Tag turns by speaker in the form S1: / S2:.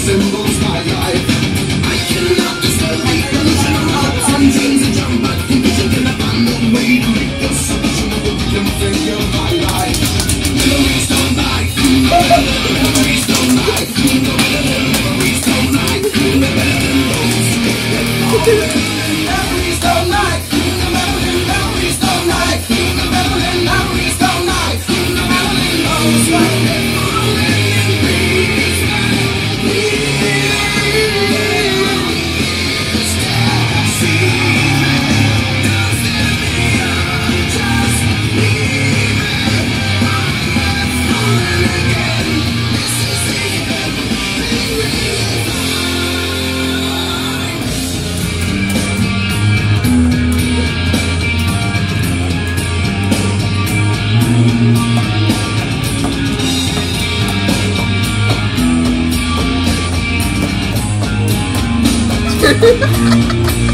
S1: resembles my life. I cannot disturb the illusion of hearts and dreams and jump back conclusion. Can I find a way to make the solution of the rhythm thing of my life? Memories don't lie, memories don't lie, memories don't lie, memories don't lie, memories don't lie, memories don't lie, memories don't lie.
S2: Ha ha ha!